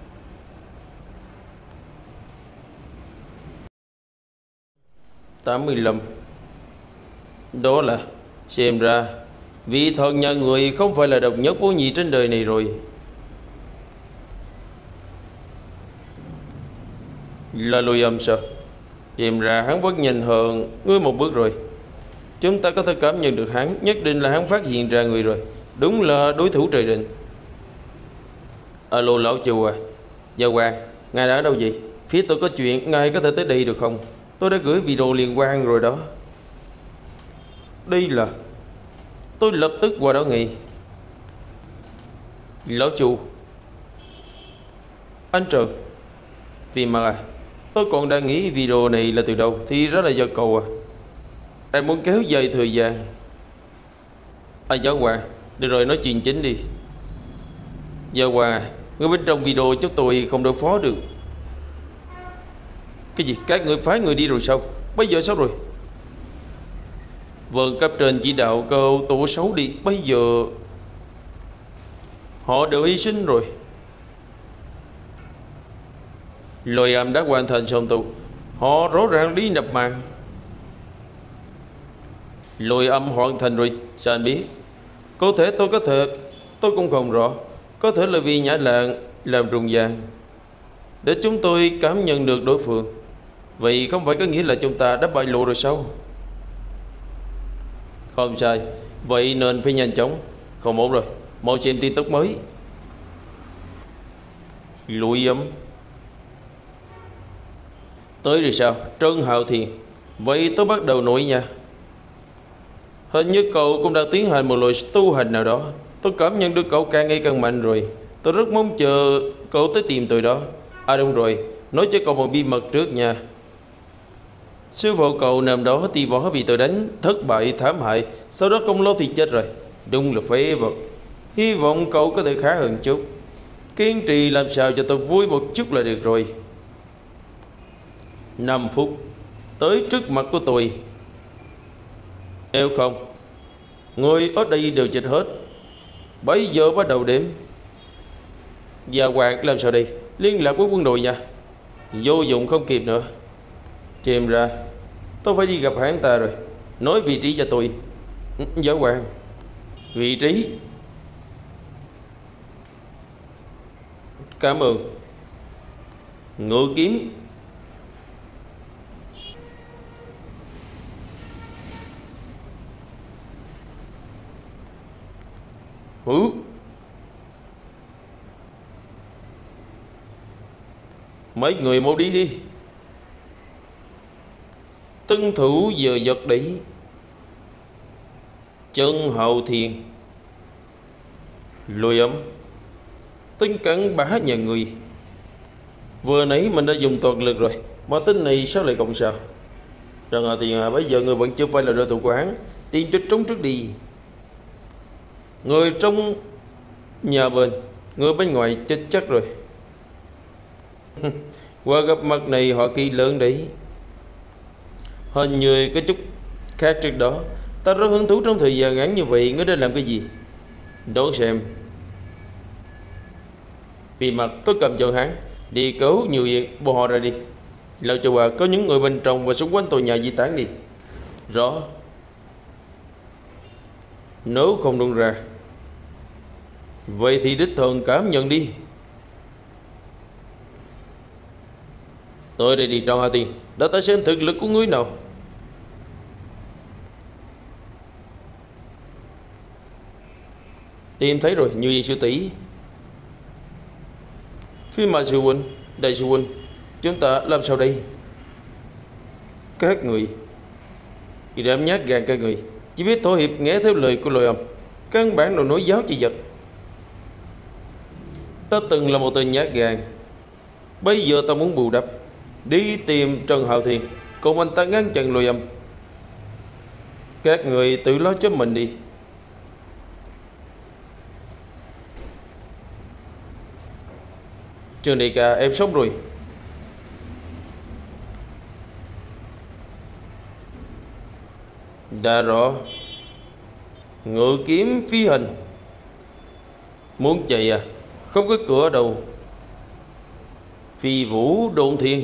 Tám mươi lăm. Đó là xem ra vị thần nhà người không phải là độc nhất vô nhị trên đời này rồi. Là Lôi Âm sao? Xem ra hắn vẫn nhanh hơn ngươi một bước rồi. Chúng ta có thể cảm nhận được hắn. Nhất định là hắn phát hiện ra người rồi. Đúng là đối thủ trời định. Alo lão chù à. Gia Hoàng, ngài đã ở đâu vậy? Phía tôi có chuyện, ngài có thể tới đây được không? Tôi đã gửi video liên quan rồi đó. Đây là... Tôi lập tức qua đó ngay. Lão chủ. Anh Trần. Vì mà tôi còn đang nghĩ video này là từ đâu. Thì rất là do cậu à. Em muốn kéo dài thời gian. Anh Giáo Hoàng, được rồi, nói chuyện chính đi. Giáo Hoàng à, người bên trong video chúng tôi không đối phó được. Cái gì? Các người phái người đi rồi sao? Bây giờ sao rồi? Vâng, cấp trên chỉ đạo câu tổ 6 đi. Bây giờ họ đều hy sinh rồi. Lôi Âm đã hoàn thành xong tụ. Họ rõ ràng đi nập màn. Lôi Âm hoàn thành rồi. Sao anh biết? Có thể tôi cũng không rõ. Có thể là vì Nhã Lạng làm rung gian để chúng tôi cảm nhận được đối phương. Vậy không phải có nghĩa là chúng ta đã bại lộ rồi sao? Không sai. Vậy nên phải nhanh chóng. Không ổn rồi, mau xem tin tức mới. Lôi Âm tới rồi sao? Trân Hạo Thiền. Vậy tôi bắt đầu nổi nha. Hình như cậu cũng đang tiến hành một loại tu hành nào đó. Tôi cảm nhận được cậu càng ngày càng mạnh rồi. Tôi rất mong chờ cậu tới tìm tôi đó. À đúng rồi, nói cho cậu một bí mật trước nha. Sư phụ cậu nằm đó thì võ bị tôi đánh thất bại thảm hại. Sau đó không lâu thì chết rồi. Đúng là phế vật. Hy vọng cậu có thể khá hơn chút. Kiên trì làm sao cho tôi vui một chút là được rồi. 5 phút. Tới trước mặt của tôi. Nếu không, người ở đây đều chết hết. Bây giờ bắt đầu đếm. Gia Hoàng làm sao đây? Liên lạc với quân đội nha. Vô dụng không kịp nữa. Chìm ra, tôi phải đi gặp hắn ta rồi. Nói vị trí cho tôi. Giáo Hoàng. Vị trí. Cảm ơn. Ngự kiếm. Mấy người mau đi đi. Tân thủ giờ giật đấy. Trân Hạo Thiền. Lôi Âm. Tính cắn bá nhà người. Vừa nãy mình đã dùng toàn lực rồi, mà tính này sao lại không sao? Trần Hà Tiền bây giờ người vẫn chưa phải là đối thủ của hắn. Tìm cho trống trước đi. Người trong nhà bên, người bên ngoài chết chắc rồi. Qua gặp mặt này họ kỳ lớn đấy. Hình như cái chút khác trước đó. Ta rất hứng thú trong thời gian ngắn như vậy. Ngươi đang làm cái gì? Đón xem. Vì mặt tôi cầm chân hắn. Đi cứu nhiều việc, bỏ họ ra đi. Lão châu à, có những người bên trong và xung quanh tòa nhà di tán đi. Rõ. Nếu không đúng ra, vậy thì đích thân cảm nhận đi. Tôi đây đi Trần Hà Tiền đã ta xem thực lực của ngươi nào. Tìm thấy rồi, như vậy sư tỷ. Phía mà sư huynh, đại sư huynh, chúng ta làm sao đây? Các người thì đám nhát gan các người, chỉ biết thỏa hiệp nghe theo lời của lời ông. Căn bản đồ nói giáo chi vật. Ta từng là một tên nhát gan. Bây giờ ta muốn bù đắp, đi tìm Trần Hạo Thiên, cùng anh ta ngăn chặn lời âm. Các người tự lo cho mình đi. Trường Đại ca, em sống rồi. Đã rõ. Ngự kiếm phi hành. Muốn chạy à? Không có cửa đâu. Phi vũ độn thiên.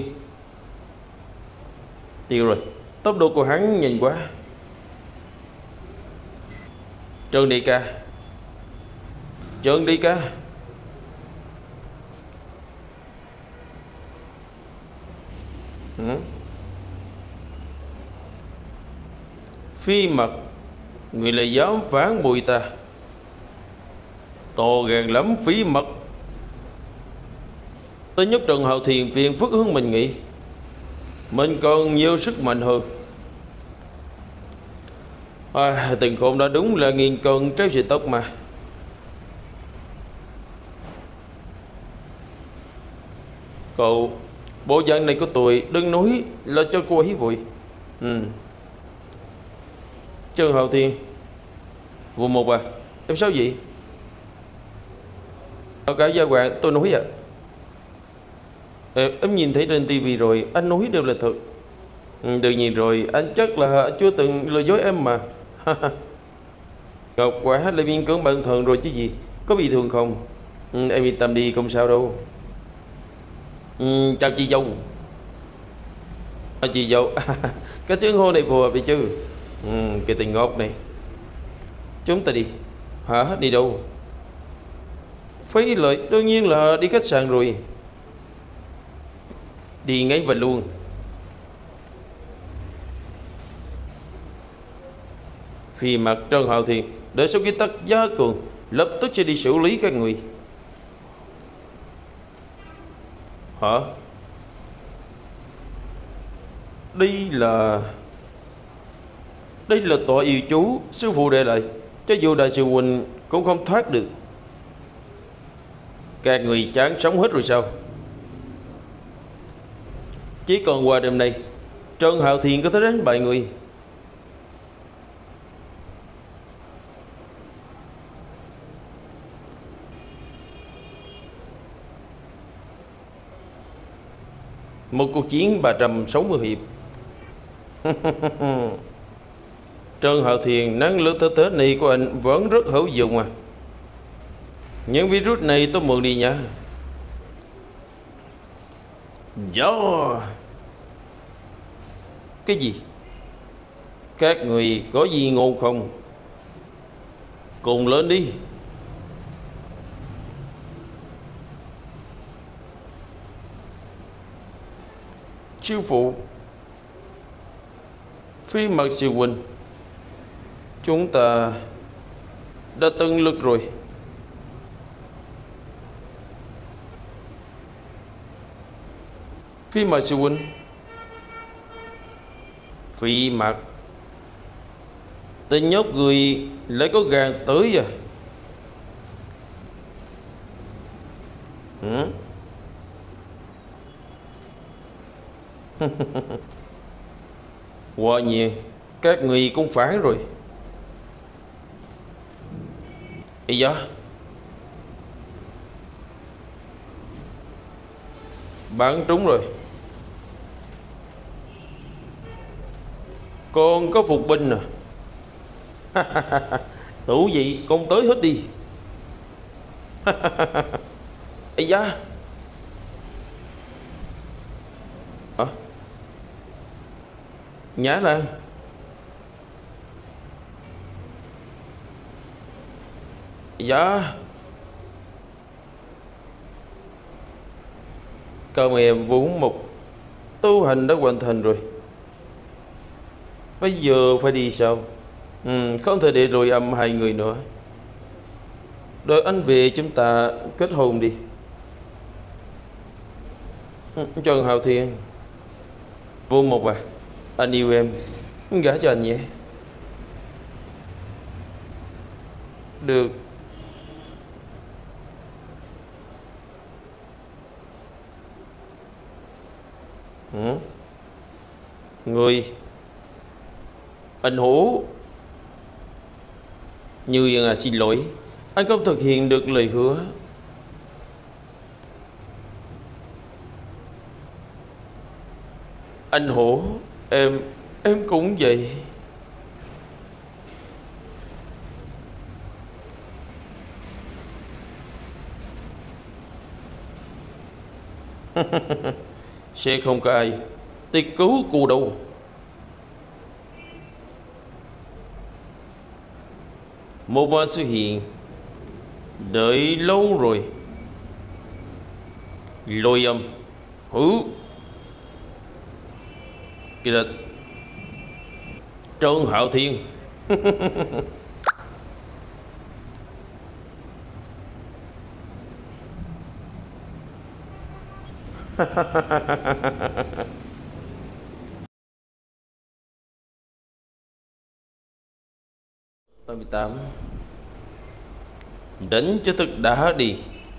Tiêu rồi, tốc độ của hắn nhanh quá. Trần Đại ca. Trần Đại ca. Phi mặt, người lại dám phản bội ta. To gan lắm Phi mặt. Ta nhóc Trần Hạo Thiền phiền phức hơn mình nghĩ. Mình còn nhiều sức mạnh hơn. Từng khôn đã đúng là nghiền cân trái sợi tóc mà. Cậu, bộ dạng này của tôi đừng nói là cho cô ấy vui. Trần Hạo Thiên. Vụ một à? Em sao vậy? Ở cả gia hoàng tôi nói à. Em nhìn thấy trên tivi rồi, anh nói đều là thật. Đương nhiên rồi, anh chắc là chưa từng lừa dối em mà. Ngọc quá lại viên cưỡng bản thân rồi chứ gì. Có bị thương không? Em yên tâm đi, không sao đâu. Chào chị dâu. Chị dâu. Cái tiếng hô này phù hợp đi chứ. Cái tình ngốc này. Chúng ta đi. Hả? Đi đâu? Phí lợi, đương nhiên là đi khách sạn rồi. Đi ngay và luôn. Phi mặt Trần Hạo Thiên để sau khi tắt giá cường lập tức sẽ đi xử lý các người. Hả? Đây là tọa yêu chú sư phụ để lại, cho dù đại sư huynh cũng không thoát được. Các người chán sống hết rồi sao? Chỉ còn qua đêm nay Trần Hạo Thiên có thể đánh bại người. Một cuộc chiến 360 hiệp. Trần Hạo Thiên, năng lực thực tế này của anh vẫn rất hữu dụng à. Những virus này tôi mượn đi nha. Gió. Cái gì? Các người có gì ngon không? Cùng lên đi. Sư phụ. Phi mặt sư huynh, chúng ta đã từng lực rồi. Phi mặt sư huynh. Phi mặt. Tên nhóc người lại có gan tới à? Quả nhiên các người cũng phản rồi. Ý da, bắn trúng rồi. Con có phục binh à? Tủ gì con tới hết đi. Ý da. Hả? Nhã Lan. Dạ. Cảm em vốn một tu hành đã hoàn thành rồi. Bây giờ phải đi sao? Không thể để lôi âm hai người nữa. Đợi anh về chúng ta kết hôn đi. Trần Hạo Thiên. Vô một à? Anh yêu em, gả cho anh nhé. Được. Người anh Hổ. Như xin lỗi, anh không thực hiện được lời hứa. Anh Hổ, em cũng vậy. Sẽ không có ai tiết cứu cô đâu. Một màn xuất hiện đợi lâu rồi. Lôi âm hữu kìa là Trần Hạo Thiên. Tám 18. Đánh cho thật đã đi.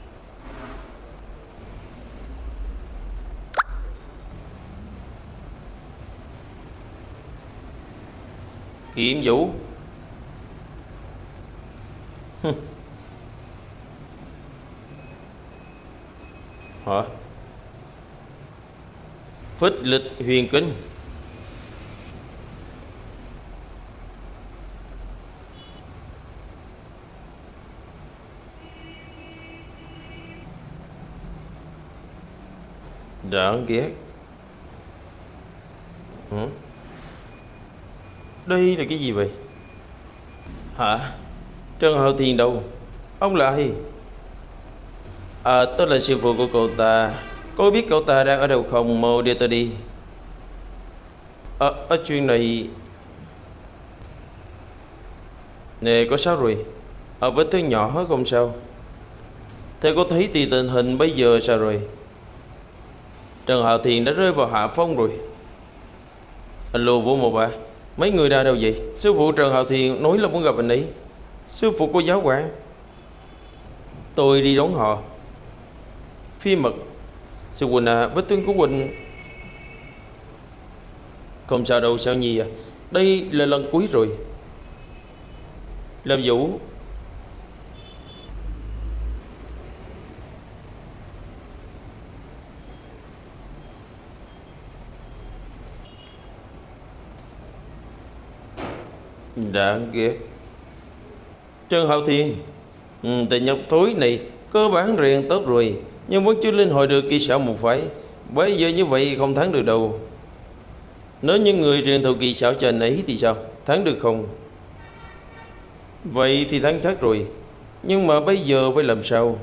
Kiếm vũ. Hả? Phích lịch huyền kinh. Đáng ghét. Đây là cái gì vậy? Hả? Trần Hạo Thiên đâu? Ông là ai? Tôi là sư phụ của cậu ta. Có biết cậu ta đang ở đâu không? Mau đưa tôi đi. Ở chuyện này. Nè, có sao rồi? Vết thương nhỏ không sao. Thế có thấy thì tình hình bây giờ sao rồi? Trần Hạo Thiên đã rơi vào hạ phong rồi. Alo Vũ Một à, mấy người ra đâu vậy? Sư phụ Trần Hạo Thiên nói là muốn gặp anh ấy. Sư phụ của giáo quản. Tôi đi đón họ. Phi Mật. Sư Quỳnh à, vết thương của Quỳnh không sao đâu. Sao Nhi à? Đây là lần cuối rồi. Lâm Vũ. Đáng ghét. Trần Hạo Thiên. Tên nhóc thối này cơ bản rèn tốt rồi, nhưng vẫn chưa linh hội được kỹ xảo một phái. Bây giờ như vậy không thắng được đâu. Nếu những người truyền thụ kỹ xảo cho anh ấy thì sao? Thắng được không? Vậy thì thắng chắc rồi. Nhưng mà bây giờ phải làm sao?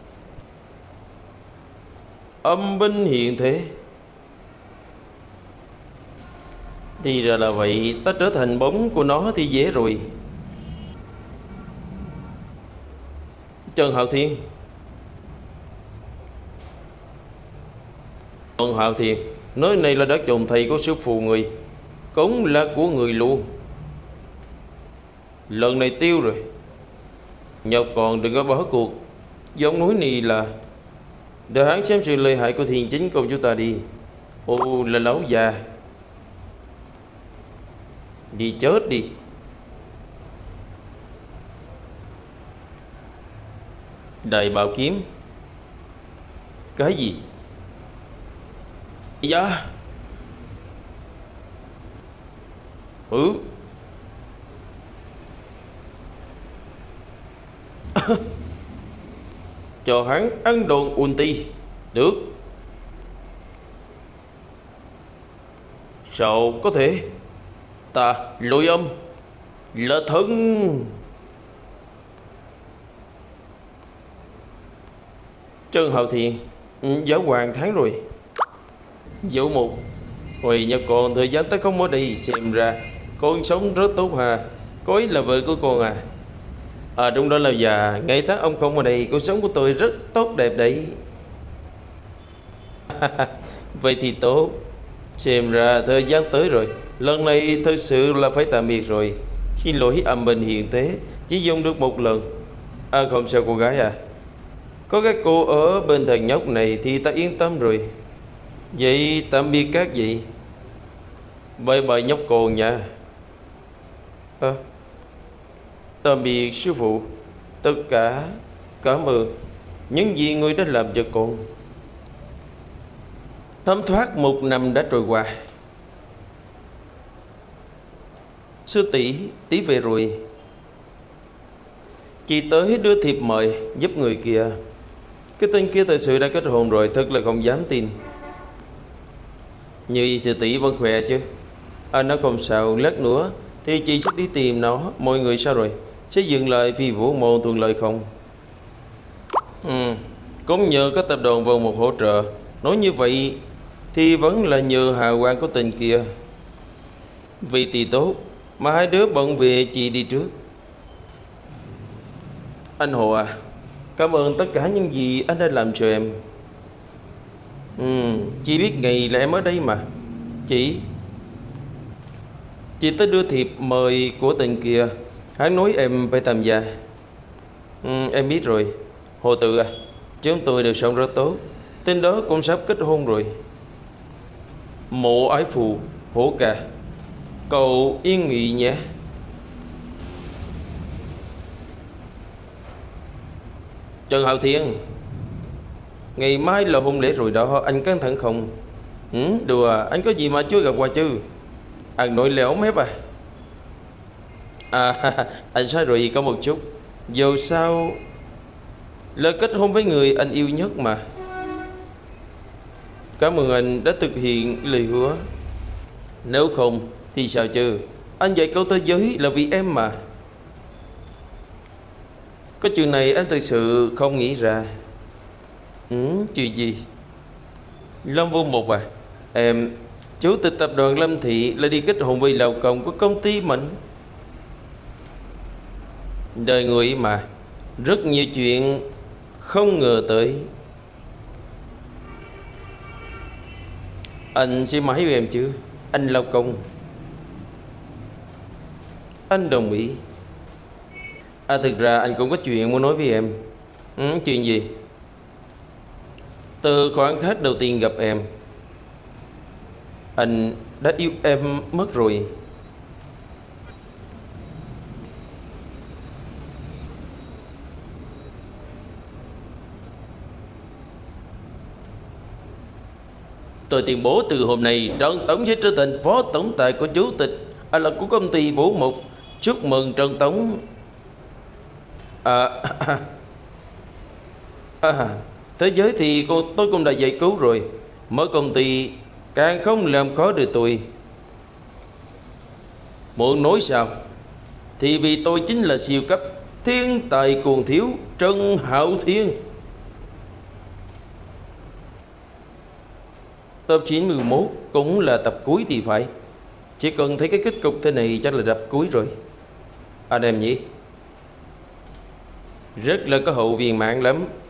Âm binh hiện thế. Thì ra là vậy. Ta trở thành bóng của nó thì dễ rồi. Trần Hạo Thiên. Trần Hạo Thiên, nơi này là đất chồng thầy của sư phụ người, cũng là của người luôn. Lần này tiêu rồi. Nhọc còn đừng có bỏ cuộc. Giống núi này là để hắn xem sự lợi hại của thiền chính công chúng ta đi. Ồ là lão già. Đi chết đi. Đại bảo kiếm. Cái gì? Dạ. Ừ. Cho hắn ăn đòn ulti. Được. Sao có thể? Ta lôi âm là thân. Trân Hạo Thiên. Giáo hoàng tháng rồi. Dẫu một. Hồi nhà con thời gian ta không ở đây. Xem ra con sống rất tốt hà. Cô ấy là vợ của con à? À đúng đó là già. Ngày tháng ông không ở đây, cuộc sống của tôi rất tốt đẹp đấy. Vậy thì tốt. Xem ra thời gian tới rồi. Lần này thật sự là phải tạm biệt rồi. Xin lỗi âm bình hiện thế, chỉ dùng được một lần. À không sao cô gái à. Có các cô ở bên thằng nhóc này thì ta yên tâm rồi. Vậy tạm biệt các vị. Bye bye nhóc con nha. Tạm biệt sư phụ. Tất cả cảm ơn những gì người đã làm cho con. Thấm thoát 1 năm đã trôi qua. Sư tỷ về rồi. Chị tới đưa thiệp mời giúp người kia. Cái tên kia thật sự đã kết hôn rồi, thật là không dám tin. Như sư tỷ vẫn khỏe chứ? Nó không sao, lát nữa thì chị sẽ đi tìm nó. Mọi người sao rồi? Sẽ dừng lại Phi Vũ Môn thuận lợi không? Cũng nhờ các tập đoàn vào một hỗ trợ. Nói như vậy thì vẫn là nhờ hào quang của tên kia. Vì thì tốt. Mà hai đứa bận về, chị đi trước. Anh Hồ à, cảm ơn tất cả những gì anh đã làm cho em. Chị biết ngày là em ở đây mà. Chị tới đưa thiệp mời của tên kia. Hắn nói em phải tham gia. Em biết rồi. Hồ Tự à, chúng tôi đều sống rất tốt. Tên đó cũng sắp kết hôn rồi. Mộ ái phù Hổ Ca, cậu yên nghỉ nhé. Trần Hạo Thiên, ngày mai là hôn lễ rồi đó, anh căng thẳng không? Đùa, anh có gì mà chưa gặp qua chứ? Anh nội lẽo mép à? Anh sai rồi có một chút. Dù sao là kết hôn với người anh yêu nhất mà. Cảm ơn anh đã thực hiện lời hứa. Nếu không thì sao chứ? Anh dạy câu thế giới là vì em mà. Có chuyện này anh thực sự không nghĩ ra. Chuyện gì? Lâm Vô Mục à? Em, chủ tịch tập đoàn Lâm Thị là đi kết hôn với lão công của công ty mình. Đời người mà, rất nhiều chuyện không ngờ tới. Anh sẽ mãi với em chứ, anh lão công. Anh đồng ý. Thực ra anh cũng có chuyện muốn nói với em. Chuyện gì? Từ khoảnh khắc đầu tiên gặp em, anh đã yêu em mất rồi. Tôi tuyên bố từ hôm nay Trần Tống sẽ trở thành phó tổng tài của chủ tịch là của công ty Vũ Mục. Chúc mừng Trần Tống. Thế giới thì tôi cũng đã giải cứu rồi. Mở công ty càng không làm khó được tôi. Muốn nói sao thì vì tôi chính là siêu cấp thiên tài cuồng thiếu Trần Hạo Thiên. Tập 91 cũng là tập cuối thì phải. Chỉ cần thấy cái kết cục thế này chắc là tập cuối rồi. Anh em nhỉ? Rất là có hậu viên mạng lắm.